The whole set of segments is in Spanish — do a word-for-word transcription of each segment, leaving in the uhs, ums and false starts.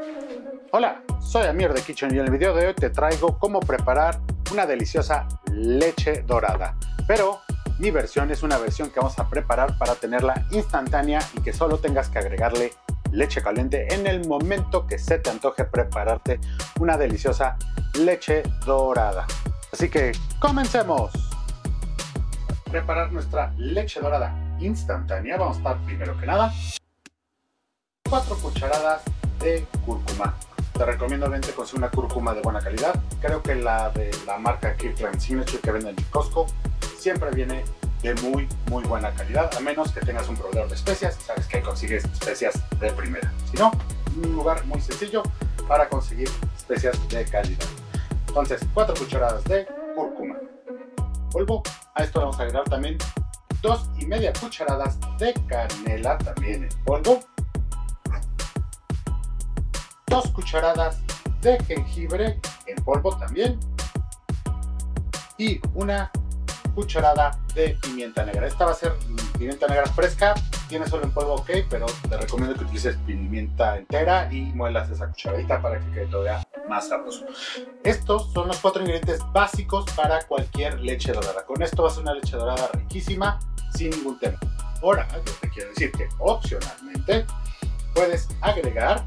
Hola, soy Amir de Kitchen y en el video de hoy te traigo cómo preparar una deliciosa leche dorada. Pero mi versión es una versión que vamos a preparar para tenerla instantánea y que solo tengas que agregarle leche caliente en el momento que se te antoje prepararte una deliciosa leche dorada. Así que comencemos. Para preparar nuestra leche dorada instantánea vamos a estar primero que nada cuatro cucharadas de cúrcuma. Te recomiendo obviamente conseguir una cúrcuma de buena calidad. Creo que la de la marca Kirkland Signature que venden en Costco siempre viene de muy muy buena calidad, a menos que tengas un proveedor de especias. Sabes que consigues especias de primera. Si no, un lugar muy sencillo para conseguir especias de calidad. Entonces, cuatro cucharadas de cúrcuma polvo. A esto vamos a agregar también dos y media cucharadas de canela también en polvo, dos cucharadas de jengibre en polvo también y una cucharada de pimienta negra. Esta va a ser pimienta negra fresca, tiene solo en polvo, ok, pero te recomiendo que utilices pimienta entera y muelas esa cucharadita para que quede todavía más sabroso. Estos son los cuatro ingredientes básicos para cualquier leche dorada. Con esto va a ser una leche dorada riquísima sin ningún tema. Ahora, yo te quiero decir que opcionalmente puedes agregar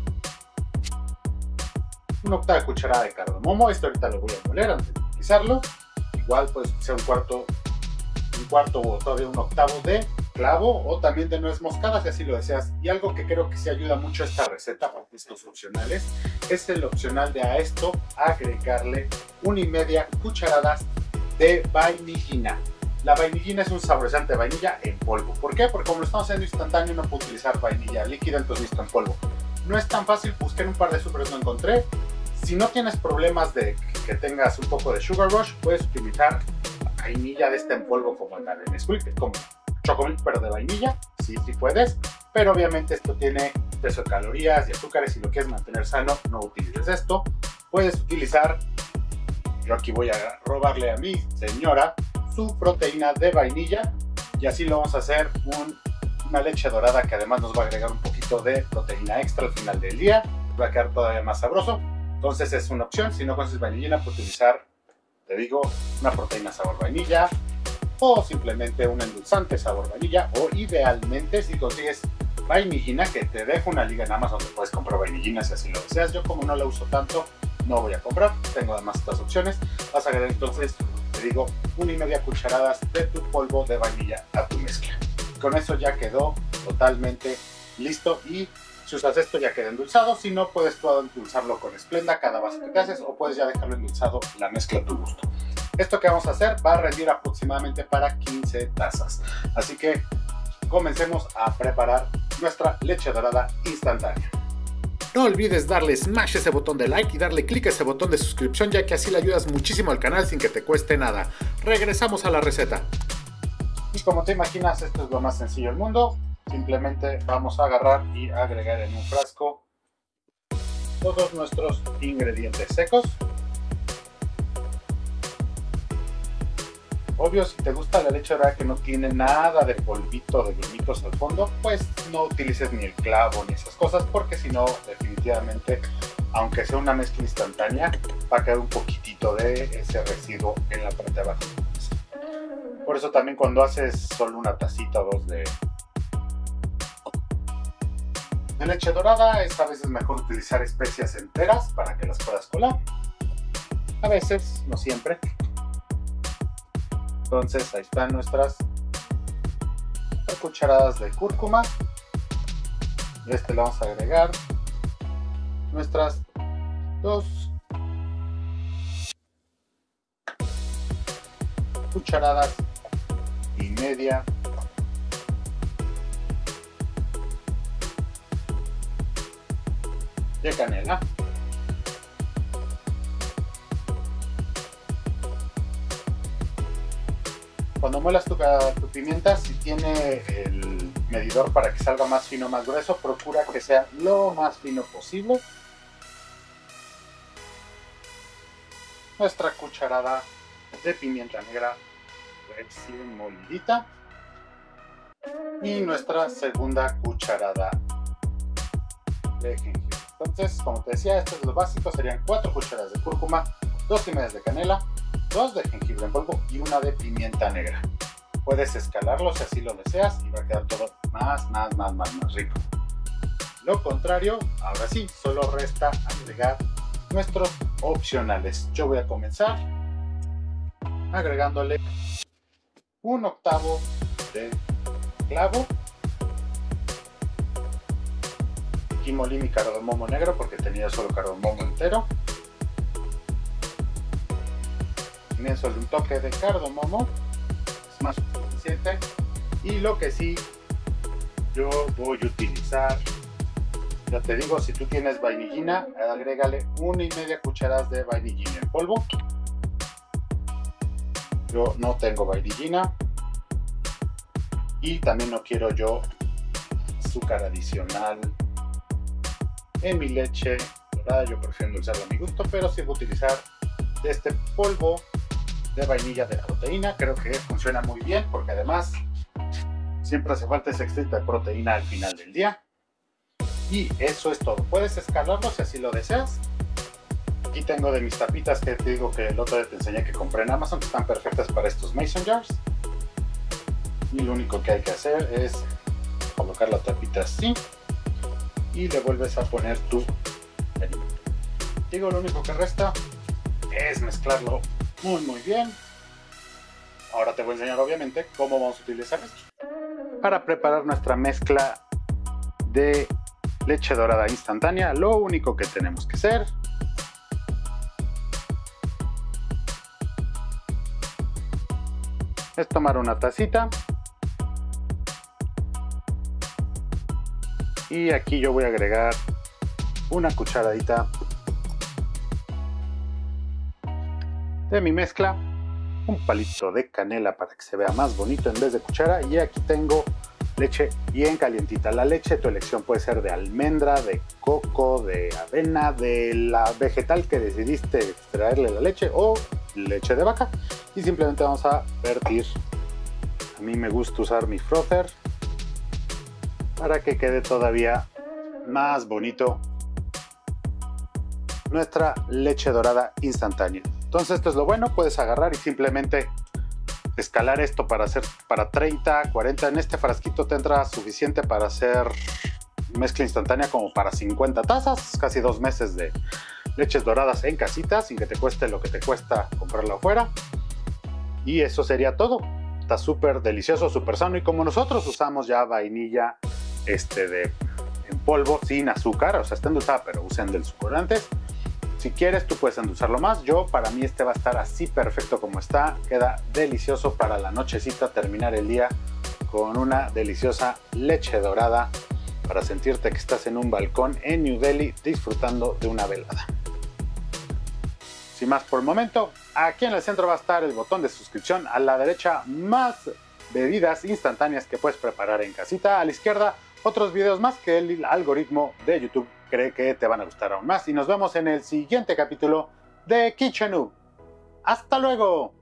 una octava cucharada de cardamomo. Esto ahorita lo voy a moler antes de utilizarlo. Igual puedes ser un cuarto, un cuarto o todavía un octavo de clavo o también de nuez moscada si así lo deseas. Y algo que creo que sí ayuda mucho a esta receta, porque estos opcionales, es el opcional de a esto agregarle una y media cucharadas de vainillina. La vainillina es un saborizante de vainilla en polvo. ¿Por qué? Porque como lo estamos haciendo instantáneo no puedo utilizar vainilla líquida, entonces listo en polvo. No es tan fácil, busqué en un par de supers, no encontré. Si no tienes problemas de que tengas un poco de sugar rush, puedes utilizar vainilla de este en polvo como la de Nesquik, como Chocomilk pero de vainilla, sí, sí puedes, pero obviamente esto tiene exceso de calorías y azúcares. Si lo quieres mantener sano, no utilices esto. Puedes utilizar, yo aquí voy a robarle a mi señora su proteína de vainilla y así lo vamos a hacer un, una leche dorada que además nos va a agregar un poquito de proteína extra al final del día, va a quedar todavía más sabroso. Entonces es una opción. Si no consigues vainillina, puedes utilizar, te digo, una proteína sabor vainilla o simplemente un endulzante sabor vainilla, o idealmente si consigues vainillina, que te dejo una liga en Amazon donde puedes comprar vainillina si así lo deseas. Yo como no la uso tanto, no voy a comprar, tengo además estas opciones. Vas a agregar entonces, te digo, una y media cucharadas de tu polvo de vainilla a tu mezcla. Con eso ya quedó totalmente listo y si usas esto ya queda endulzado. Si no, puedes tú endulzarlo con Splenda cada vaso que te haces, o puedes ya dejarlo endulzado la mezcla a tu gusto. Esto que vamos a hacer va a rendir aproximadamente para quince tazas. Así que comencemos a preparar nuestra leche dorada instantánea. No olvides darle smash ese botón de like y darle clic a ese botón de suscripción, ya que así le ayudas muchísimo al canal sin que te cueste nada. Regresamos a la receta. Y como te imaginas, esto es lo más sencillo del mundo. Simplemente vamos a agarrar y agregar en un frasco todos nuestros ingredientes secos. Obvio, si te gusta la leche dorada que no tiene nada de polvito, de grumitos al fondo, pues no utilices ni el clavo ni esas cosas, porque si no, definitivamente, aunque sea una mezcla instantánea, va a quedar un poquitito de ese residuo en la parte de abajo. Por eso también cuando haces solo una tacita o dos de de leche dorada, esta vez es mejor utilizar especias enteras para que las puedas colar. A veces, no siempre. Entonces ahí están nuestras tres cucharadas de cúrcuma. Y a este le vamos a agregar nuestras dos cucharadas y media de canela. Cuando muelas tu, tu pimienta, si tiene el medidor para que salga más fino o más grueso, procura que sea lo más fino posible. Nuestra cucharada de pimienta negra recién molidita y nuestra segunda cucharada de jengibre. Entonces, como te decía, esto es lo básico, serían cuatro cucharadas de cúrcuma, dos y media de canela, dos de jengibre en polvo y una de pimienta negra. Puedes escalarlo si así lo deseas y va a quedar todo más, más, más, más, más rico. Lo contrario, ahora sí, solo resta agregar nuestros opcionales. Yo voy a comenzar agregándole un octavo de clavo. Aquí molí mi cardamomo negro porque tenía solo cardamomo entero. También solo un toque de cardamomo, es más suficiente. Y lo que sí, yo voy a utilizar, ya te digo, si tú tienes vainillina, agrégale una y media cucharadas de vainillina en polvo. Yo no tengo vainillina y también no quiero yo azúcar adicional en mi leche dorada. Yo prefiero endulzarla a mi gusto, pero sí voy a utilizar este polvo de vainilla de proteína. Creo que funciona muy bien porque además siempre hace falta ese extracto de proteína al final del día. Y eso es todo. Puedes escalarlo si así lo deseas. Aquí tengo de mis tapitas que te digo que el otro día te enseñé que compré en Amazon, que están perfectas para estos mason jars. Y lo único que hay que hacer es colocar la tapita así y le vuelves a poner tu alimento. Digo, lo único que resta es mezclarlo muy muy bien. Ahora te voy a enseñar obviamente cómo vamos a utilizar esto. Para preparar nuestra mezcla de leche dorada instantánea, lo único que tenemos que hacer es tomar una tacita y aquí yo voy a agregar una cucharadita de mi mezcla, un palito de canela para que se vea más bonito en vez de cuchara, y aquí tengo leche bien calientita. La leche de tu elección puede ser de almendra, de coco, de avena, de la vegetal que decidiste extraerle la leche o leche de vaca, y simplemente vamos a vertir. A mí me gusta usar mi frother para que quede todavía más bonito nuestra leche dorada instantánea. Entonces esto es lo bueno, puedes agarrar y simplemente escalar esto para hacer para treinta, cuarenta. En este frasquito tendrá suficiente para hacer mezcla instantánea como para cincuenta tazas, casi dos meses de leches doradas en casita, sin que te cueste lo que te cuesta comprarlo afuera. Y eso sería todo. Está súper delicioso, súper sano, y como nosotros usamos ya vainilla este de en polvo sin azúcar, o sea, está endulzada pero usen del edulcorantes. Si quieres tú puedes endulzarlo más. Yo, para mí este va a estar así perfecto como está. Queda delicioso para la nochecita, terminar el día con una deliciosa leche dorada para sentirte que estás en un balcón en New Delhi disfrutando de una velada. Sin más por el momento, aquí en el centro va a estar el botón de suscripción, a la derecha más bebidas instantáneas que puedes preparar en casita, a la izquierda otros videos más que el algoritmo de YouTube cree que te van a gustar aún más, y nos vemos en el siguiente capítulo de Kitchen Noob. ¡Hasta luego!